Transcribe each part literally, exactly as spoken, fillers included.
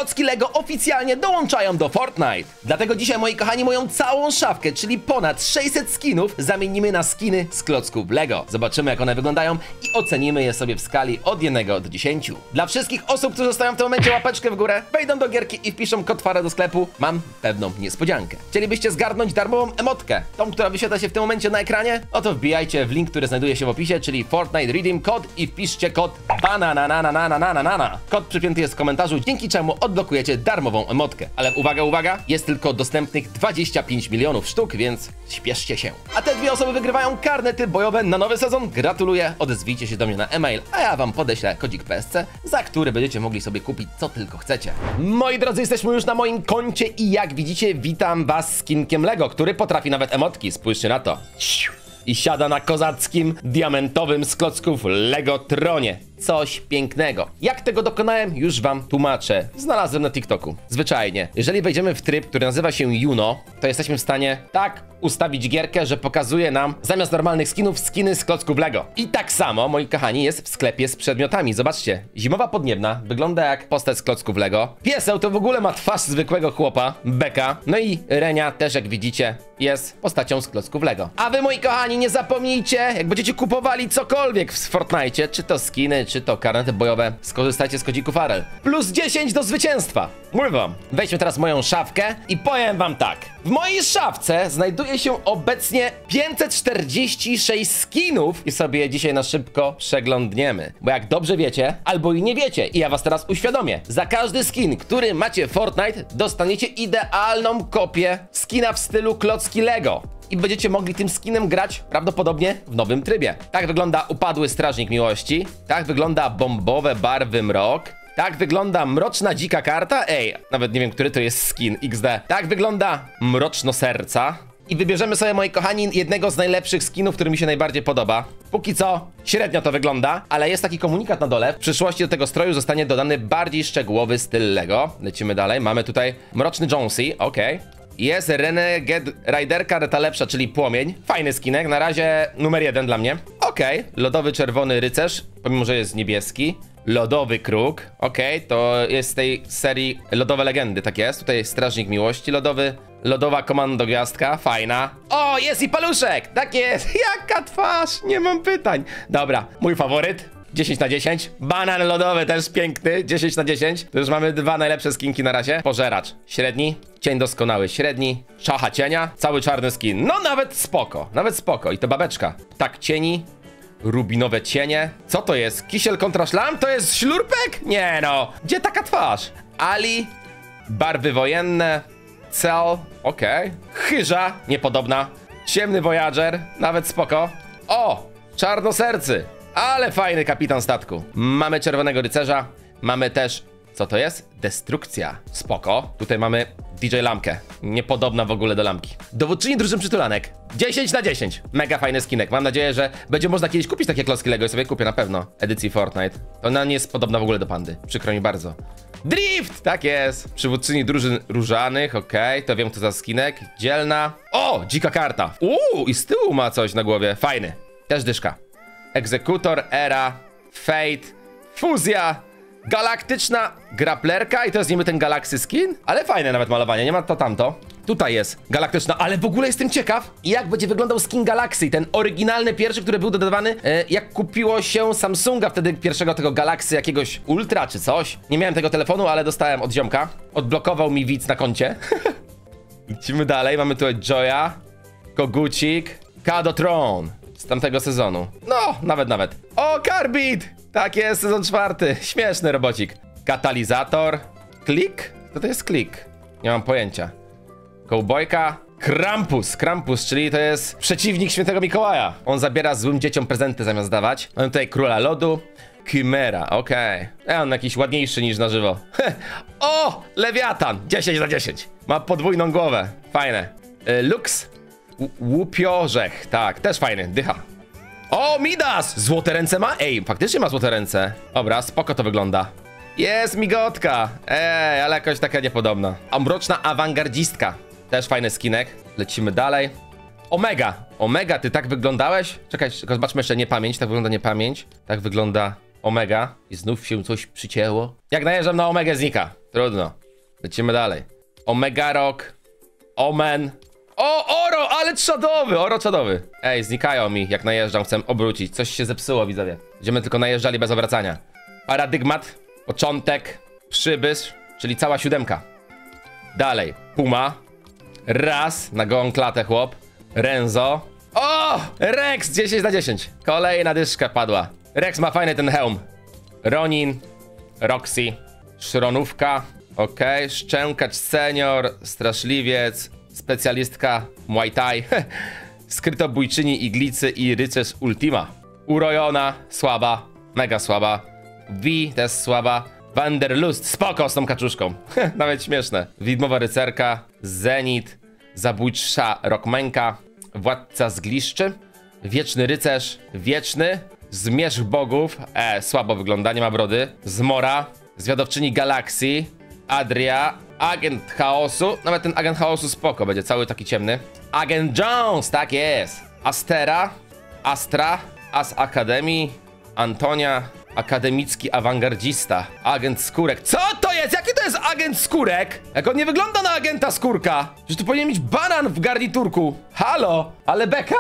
klocki Lego oficjalnie dołączają do Fortnite. Dlatego dzisiaj, moi kochani, moją całą szafkę, czyli ponad sześćset skinów, zamienimy na skiny z klocków Lego. Zobaczymy, jak one wyglądają i ocenimy je sobie w skali od jednego do dziesięciu. Dla wszystkich osób, którzy zostawią w tym momencie łapeczkę w górę, wejdą do gierki i wpiszą kod Fara do sklepu, mam pewną niespodziankę. Chcielibyście zgarnąć darmową emotkę, tą, która wyświetla się w tym momencie na ekranie? Oto wbijajcie w link, który znajduje się w opisie, czyli Fortnite Redeem Code i wpiszcie kod BANANANANANANANANA. Kod przypięty jest w komentarzu, dzięki czemu odblokujecie darmową emotkę. Ale uwaga, uwaga, jest tylko dostępnych dwadzieścia pięć milionów sztuk, więc śpieszcie się. A te dwie osoby wygrywają karnety bojowe na nowy sezon. Gratuluję, odezwijcie się do mnie na e-mail, a ja wam podeślę kodzik P S C, za który będziecie mogli sobie kupić co tylko chcecie. Moi drodzy, jesteśmy już na moim koncie i jak widzicie, witam was skinkiem Lego, który potrafi nawet emotki. Spójrzcie na to. I siada na kozackim, diamentowym z klocków Lego tronie. Coś pięknego. Jak tego dokonałem, już wam tłumaczę. Znalazłem na TikToku. Zwyczajnie. Jeżeli wejdziemy w tryb, który nazywa się Juno, to jesteśmy w stanie tak ustawić gierkę, że pokazuje nam zamiast normalnych skinów, skiny z klocków Lego. I tak samo, moi kochani, jest w sklepie z przedmiotami. Zobaczcie. Zimowa podniebna wygląda jak postać z klocków Lego. Pieseł to w ogóle ma twarz zwykłego chłopa. Beka. No i Renia też, jak widzicie, jest postacią z klocków Lego. A wy, moi kochani, nie zapomnijcie, jak będziecie kupowali cokolwiek w Fortnite, czy to skiny, czy to karnety bojowe, skorzystajcie z kodziku Farel. Plus dziesięć do zwycięstwa. Mówię wam. Wejdźmy teraz w moją szafkę i powiem wam tak. W mojej szafce znajduje się obecnie pięćset czterdzieści sześć skinów i sobie je dzisiaj na szybko przeglądniemy. Bo jak dobrze wiecie, albo i nie wiecie, i ja was teraz uświadomię, za każdy skin, który macie w Fortnite, dostaniecie idealną kopię skina w stylu klocki Lego. I będziecie mogli tym skinem grać prawdopodobnie w nowym trybie. Tak wygląda upadły strażnik miłości. Tak wygląda bombowe barwy mrok. Tak wygląda mroczna dzika karta. Ej, nawet nie wiem, który to jest skin. iks de. Tak wygląda mroczno serca. I wybierzemy sobie, moi kochani, jednego z najlepszych skinów, który mi się najbardziej podoba. Póki co średnio to wygląda, ale jest taki komunikat na dole. W przyszłości do tego stroju zostanie dodany bardziej szczegółowy styl Lego. Lecimy dalej. Mamy tutaj mroczny Jonesy. Okej. Okay. Jest Renegade Riderka, ta lepsza, czyli płomień. Fajny skinek, na razie numer jeden dla mnie. Okej, okay. Lodowy czerwony rycerz, pomimo że jest niebieski. Lodowy kruk, okej, okay. To jest z tej serii Lodowe Legendy, tak jest. Tutaj jest strażnik miłości lodowy. Lodowa komando gwiazdka, fajna. O, jest i paluszek, tak jest. Jaka twarz, nie mam pytań. Dobra, mój faworyt. dziesięć na dziesięć. Banan lodowy też piękny. dziesięć na dziesięć. To już mamy dwa najlepsze skinki na razie. Pożeracz. Średni. Cień doskonały. Średni. Szacha cienia. Cały czarny skin. No nawet spoko. Nawet spoko. I to babeczka. Tak cieni. Rubinowe cienie. Co to jest? Kisiel kontra szlam? To jest ślurpek? Nie no. Gdzie taka twarz? Ali. Barwy wojenne. Cel. Okej. Okay. Chyża. Niepodobna. Ciemny Voyager. Nawet spoko. O! Czarnosercy. Ale fajny kapitan statku. Mamy czerwonego rycerza. Mamy też... Co to jest? Destrukcja. Spoko. Tutaj mamy D J Lampkę. Niepodobna w ogóle do lampki. Dowódczyni drużyn przytulanek. dziesięć na dziesięć. Mega fajny skinek. Mam nadzieję, że będzie można kiedyś kupić takie klocki Lego i sobie kupię na pewno. Edycji Fortnite. Ona nie jest podobna w ogóle do pandy. Przykro mi bardzo. Drift! Tak jest. Przywódczyni drużyn różanych. Okej, okay. To wiem, co za skinek. Dzielna. O! Dzika karta. Uuu! I z tyłu ma coś na głowie. Fajny. Też dyszka. Egzekutor, Era, Fate, Fuzja, Galaktyczna Graplerka i to jest niby ten Galaxy skin, ale fajne nawet malowanie, nie ma to tamto. Tutaj jest Galaktyczna, ale w ogóle jestem ciekaw, jak będzie wyglądał skin Galaxy, ten oryginalny pierwszy, który był dodawany, e, jak kupiło się Samsunga wtedy pierwszego tego Galaxy jakiegoś Ultra czy coś. Nie miałem tego telefonu, ale dostałem od ziomka, odblokował mi widz na koncie. Lecimy dalej, mamy tutaj Joya, Kogucik, Kado Throne. Z tamtego sezonu. No, nawet, nawet. O, Carbid! Tak jest, sezon czwarty. Śmieszny robocik. Katalizator. Klik? Co to jest klik? Nie mam pojęcia. Kołbojka. Krampus. Krampus, czyli to jest przeciwnik świętego Mikołaja. On zabiera złym dzieciom prezenty zamiast dawać. Mamy tutaj Króla Lodu. Chimera, okej. Okay. On jakiś ładniejszy niż na żywo. O! Lewiatan. dziesięć na dziesięć. Ma podwójną głowę. Fajne. Y, Lux. Łupiorzech, tak, też fajny, dycha. O, Midas! Złote ręce ma? Ej, faktycznie ma złote ręce. Dobra, spoko to wygląda. Jest migotka. Ej, ale jakoś taka niepodobna. A mroczna awangardzistka. Też fajny skinek. Lecimy dalej. Omega. Omega, ty tak wyglądałeś? Czekaj, zobaczmy jeszcze niepamięć. Tak wygląda niepamięć. Tak wygląda Omega. I znów się coś przycięło. Jak najeżdżam na Omegę, znika. Trudno. Lecimy dalej. Omega Rock. Omen. O, Oro, ale czadowy, Oro czadowy. Ej, znikają mi, jak najeżdżam, chcę obrócić. Coś się zepsuło, widzowie. Będziemy tylko najeżdżali bez obracania. Paradygmat, początek, przybysz, czyli cała siódemka. Dalej, Puma. Raz, na gołą klatę chłop. Renzo. O, Rex, dziesięć na dziesięć. Kolejna dyszka padła. Rex ma fajny ten hełm. Ronin, Roxy, Szronówka. Okej, okay. Szczękacz senior, straszliwiec, specjalistka Muay Thai, skrytobójczyni iglicy i rycerz Ultima. Urojona, słaba, mega słaba. V też słaba. Wanderlust, spoko z tą kaczuszką. Nawet śmieszne. Widmowa rycerka, Zenit, zabójcza Rockmenka, władca zgliszczy, wieczny rycerz, wieczny, zmierzch bogów, e, słabo wygląda, nie ma brody, Zmora, zwiadowczyni galaksji, Adria, agent chaosu, nawet ten agent chaosu spoko, będzie cały taki ciemny. Agent Jones, tak jest. Astera, Astra, As Akademii, Antonia, akademicki awangardzista, agent Skórek. Co to jest? Jaki to jest agent Skórek? Jak on nie wygląda na agenta Skórka? Przecież tu powinien mieć banan w garniturku. Halo, ale beka?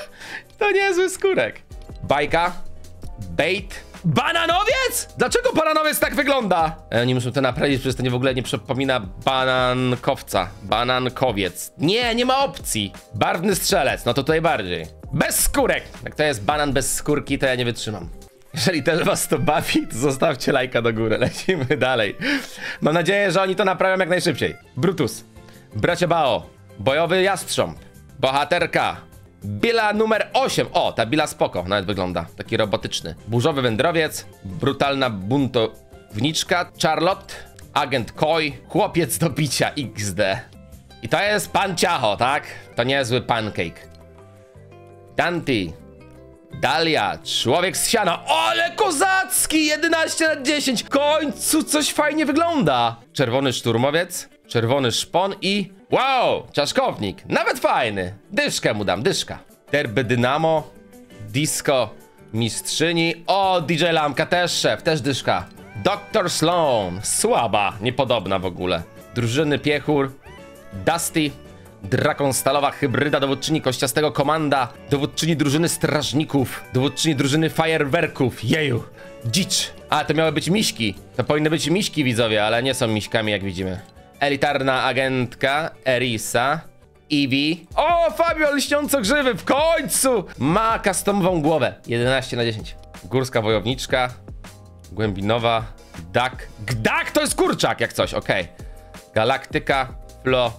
To niezły Skórek. Bajka, Bait, bananowiec? Dlaczego bananowiec tak wygląda? E, oni muszą to naprawić, przecież to nie w ogóle nie przypomina banankowca. Banankowiec. Nie, nie ma opcji. Barwny strzelec, no to tutaj bardziej. Bez skórek. Jak to jest banan bez skórki, to ja nie wytrzymam. Jeżeli też was to bawi, to zostawcie lajka do góry. Lecimy dalej. Mam nadzieję, że oni to naprawią jak najszybciej. Brutus, Bracie Bao, bojowy jastrząb, bohaterka, Billa numer osiem. O, ta Billa spoko, nawet wygląda. Taki robotyczny. Burzowy wędrowiec, brutalna buntowniczka, Charlotte, agent Koi, chłopiec do bicia iks de. I to jest pan Ciacho, tak? To niezły pancake. Dante, Dalia, człowiek z siana. Ale kozacki! jedenaście na dziesięć. W końcu coś fajnie wygląda. Czerwony szturmowiec, czerwony szpon i... wow! Czaszkownik. Nawet fajny. Dyszkę mu dam, dyszka. Derby Dynamo, Disco, mistrzyni. O, D J Lamka też szef, też dyszka. doktor Sloan. Słaba, niepodobna w ogóle. Drużyny piechur, Dusty, Drakon Stalowa hybryda, dowódczyni kościastego komanda, dowódczyni drużyny strażników, dowódczyni drużyny fajerwerków. Jeju, dzicz. A, to miały być miśki. To powinny być miśki, widzowie, ale nie są miśkami, jak widzimy. Elitarna agentka, Erisa, Eevee. O, Fabio lśniąco-grzywy, w końcu! Ma customową głowę. jedenaście na dziesięć. Górska wojowniczka, Głębinowa, Duck. Gdak to jest kurczak, jak coś, okej. Okay. Galaktyka, Flo,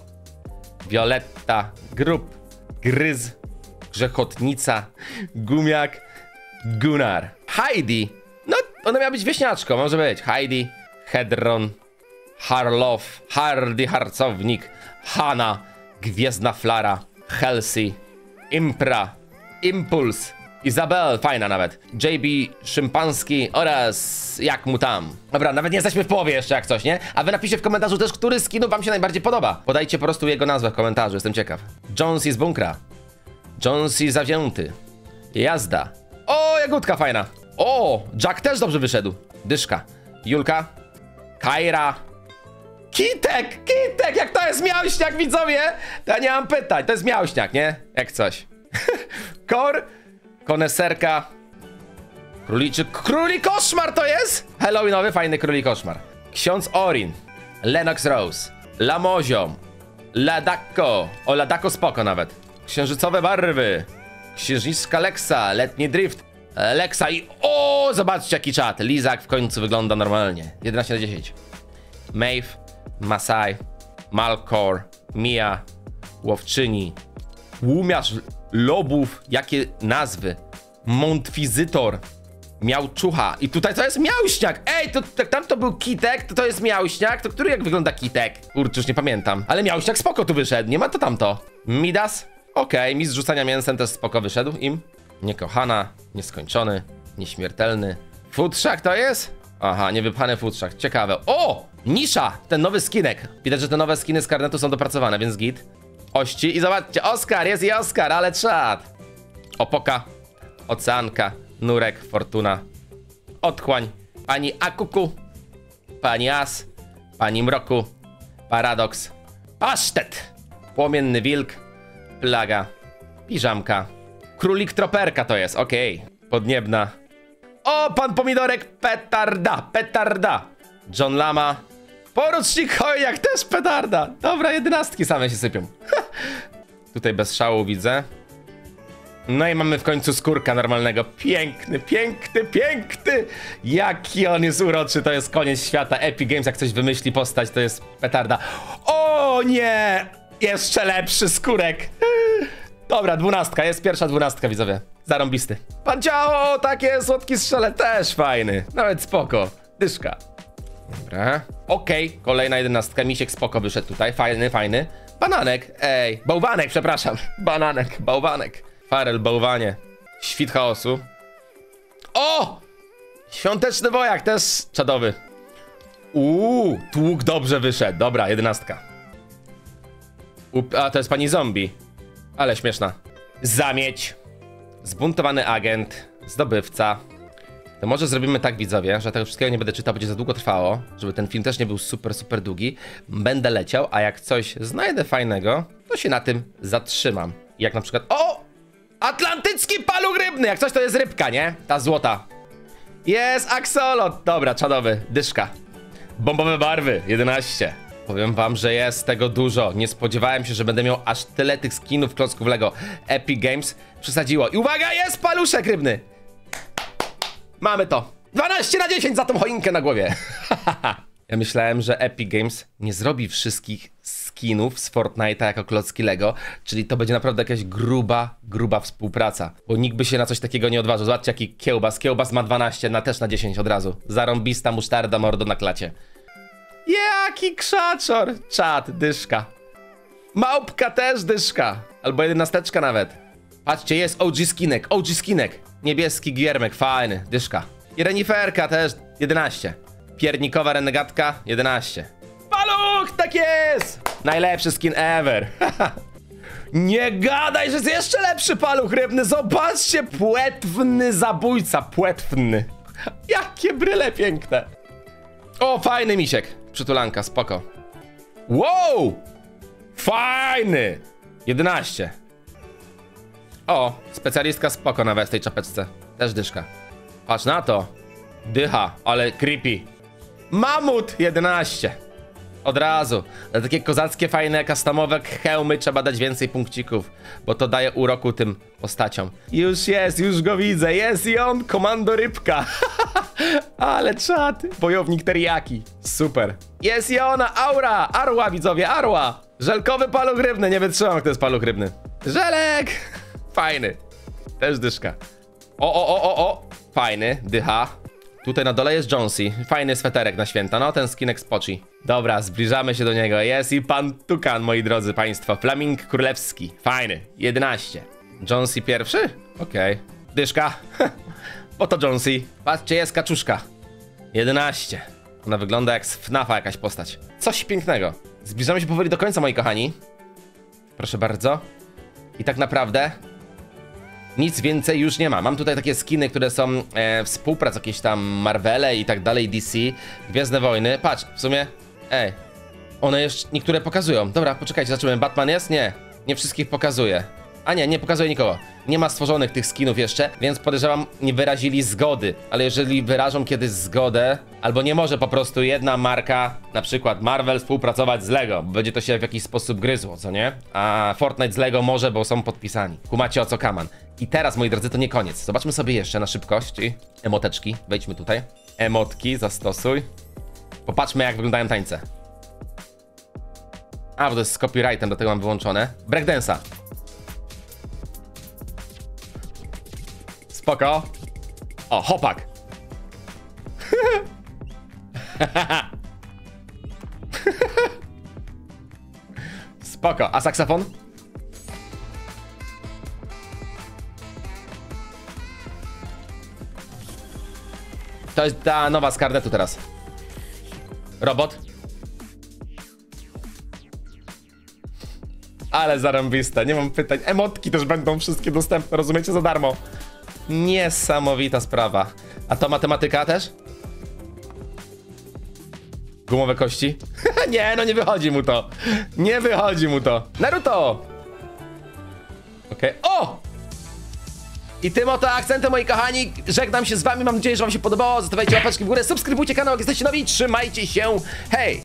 Violetta, Grub, Gryz, Grzechotnica, Gumiak, Gunnar. Heidi. No, ona miała być wieśniaczką, może być. Heidi, Hedron, Harlow, Hardy Harcownik, Hanna, Gwiezdna Flara, Halsey, Impra, Impuls, Izabel, fajna nawet, J B Szympanski oraz jak mu tam. Dobra, nawet nie jesteśmy w połowie jeszcze jak coś, nie? A wy napiszcie w komentarzu też, który z skinów wam się najbardziej podoba. Podajcie po prostu jego nazwę w komentarzu, jestem ciekaw. Jonesy z bunkra, Jonesy zawięty, jazda. O, jagódka fajna. O, Jack też dobrze wyszedł. Dyszka, Julka, Kaira, Kitek, Kitek, jak to jest miałśniak, widzowie? To ja nie mam pytań, to jest miałśniak, nie? Jak coś. Kor, koneserka, króliczyk, króli koszmar to jest? Halloweenowy, fajny króli koszmar. Ksiądz Orin, Lennox Rose, Lamoziom, Ladako, o Ladako spoko nawet. Księżycowe barwy, księżniczka Lexa, letni drift, Lexa i o, zobaczcie jaki czat. Lizak w końcu wygląda normalnie. jedenaście na dziesięć. Maeve, Masai, Malkor, Mia, łowczyni, łumiarz lobów, jakie nazwy, Montwizytor, Miałczucha i tutaj to jest miałśniak. Ej, to tak tam to był Kitek, to to jest miałśniak, to który jak wygląda Kitek? Kurczę, już nie pamiętam, ale miałśniak spoko tu wyszedł, nie ma to tamto. Midas, okej, okay. Mistrz rzucania mięsem też spoko wyszedł im. Niekochana, nieskończony, nieśmiertelny. Futrzak to jest? Aha, niewypchany futrzak, ciekawe. O! Nisza! Ten nowy skinek. Widać, że te nowe skiny z karnetu są dopracowane, więc git. Ości i zobaczcie, Oskar, jest i Oskar, ale czad. Opoka, Oceanka, Nurek, Fortuna, Otchłań, Pani Akuku, Pani As, Pani Mroku, Paradoks, Pasztet, Płomienny Wilk, Plaga, Piżamka, Królik Troperka to jest, okej. Okay. Podniebna. O, Pan Pomidorek, Petarda, Petarda. John Lama, Porucznik Chojak, też petarda. Dobra, jedenastki same się sypią. Tutaj bez szału widzę. No i mamy w końcu skórka normalnego. Piękny, piękny, piękny. Jaki on jest uroczy, to jest koniec świata. Epic Games jak coś wymyśli postać, to jest petarda. O nie! Jeszcze lepszy skórek. Dobra, dwunastka, jest pierwsza dwunastka, widzowie. Zarąbisty. Pan Ciao, takie słodki strzelec, też fajny. Nawet spoko. Dyszka. Dobra. Okej, okay. Kolejna jedenastka. Misiek spoko wyszedł tutaj. Fajny, fajny. Bananek, ej. Bałwanek, przepraszam. Bananek, bałwanek. Farel, bałwanie. Świt chaosu. O! Świąteczny wojak, też czadowy. Uuu, tłuk dobrze wyszedł. Dobra, jedenastka. Up, a to jest pani zombie. Ale śmieszna. Zamieć. Zbuntowany agent. Zdobywca. To może zrobimy tak, widzowie, że tego wszystkiego nie będę czytał, będzie za długo trwało, żeby ten film też nie był super, super długi. Będę leciał, a jak coś znajdę fajnego, to się na tym zatrzymam. Jak na przykład... O! Atlantycki paluch rybny! Jak coś to jest rybka, nie? Ta złota. Jest aksolot! Dobra, czadowy. Dyszka. Bombowe barwy. jedenaście. Powiem wam, że jest tego dużo. Nie spodziewałem się, że będę miał aż tyle tych skinów klocków Lego. Epic Games przesadziło. I uwaga, jest paluszek rybny! Mamy to. dwanaście na dziesięć za tą choinkę na głowie. Ja myślałem, że Epic Games nie zrobi wszystkich skinów z Fortnite'a jako klocki Lego, czyli to będzie naprawdę jakaś gruba, gruba współpraca, bo nikt by się na coś takiego nie odważył. Zobaczcie jaki kiełbas. Kiełbas ma dwanaście, na też na dziesięć od razu. Zarąbista musztarda mordo na klacie. Jaki krzaczor. Czad, dyszka. Małpka też dyszka. Albo jedenasteczka nawet. Patrzcie, jest O G skinek, O G skinek. Niebieski giermek, fajny, dyszka. I reniferka też, jedenaście. Piernikowa renegatka, jedenaście. Paluch, tak jest! Najlepszy skin ever. Nie gadaj, że jest jeszcze lepszy paluch rybny. Zobaczcie, płetwny zabójca, płetwny. Jakie bryle piękne. O, fajny misiek. Przytulanka, spoko. Wow! Fajny! jedenaście. O, specjalistka spoko nawet w tej czapeczce. Też dyszka. Patrz na to. Dycha, ale creepy. Mamut, jedenaście. Od razu. Na takie kozackie, fajne, customowe hełmy trzeba dać więcej punkcików, bo to daje uroku tym postaciom. Już jest, już go widzę. Jest i on, komando rybka. Ale czad. Bojownik teriyaki. Super. Jest i ona, aura. Arła, widzowie, arła. Żelkowy paluch rybny. Nie wytrzymam, jak to jest paluch rybny. Żelek. Fajny. Też dyszka. O, o, o, o, o. Fajny, dycha. Tutaj na dole jest Jonesy. Fajny sweterek na święta. No, ten skinek spoci. Dobra, zbliżamy się do niego. Jest i pan Tukan, moi drodzy państwo. Flaming królewski. Fajny. jedenaście. Jonesy pierwszy? Okej. Okay. Dyszka. Oto Jonesy. Patrzcie, jest kaczuszka. jedenaście. Ona wygląda jak z FNAFa jakaś postać. Coś pięknego. Zbliżamy się powoli do końca, moi kochani. Proszę bardzo. I tak naprawdę nic więcej już nie ma. Mam tutaj takie skiny, które są e, współprac, jakieś tam Marvele i tak dalej, D C, Gwiezdne Wojny. Patrz, w sumie, ej, one jeszcze niektóre pokazują. Dobra, poczekajcie, zobaczymy. Batman jest? Nie, nie wszystkich pokazuje. A nie, nie pokazuje nikogo. Nie ma stworzonych tych skinów jeszcze, więc podejrzewam, nie wyrazili zgody. Ale jeżeli wyrażą kiedyś zgodę, albo nie może po prostu jedna marka, na przykład Marvel, współpracować z Lego, bo będzie to się w jakiś sposób gryzło, co nie? A Fortnite z Lego może, bo są podpisani. Kumacie o co kaman. I teraz, moi drodzy, to nie koniec. Zobaczmy sobie jeszcze na szybkość emoteczki. Wejdźmy tutaj. Emotki zastosuj. Popatrzmy, jak wyglądają tańce. A, bo to jest z copyrightem, dlatego mam wyłączone. Breakdance'a. Spoko. O, hopak. Spoko. A saksofon? To jest ta nowa z karnetu teraz. Robot. Ale zarąbiste, nie mam pytań. Emotki też będą wszystkie dostępne, rozumiecie, za darmo. Niesamowita sprawa. A to matematyka też? Gumowe kości? Nie, no nie wychodzi mu to. Nie wychodzi mu to. Naruto! Okej, okay. O! I tym oto akcentem, moi kochani, żegnam się z wami. Mam nadzieję, że wam się podobało. Zostawiajcie łapeczki w górę, subskrybujcie kanał, jak jesteście nowi. Trzymajcie się. Hej!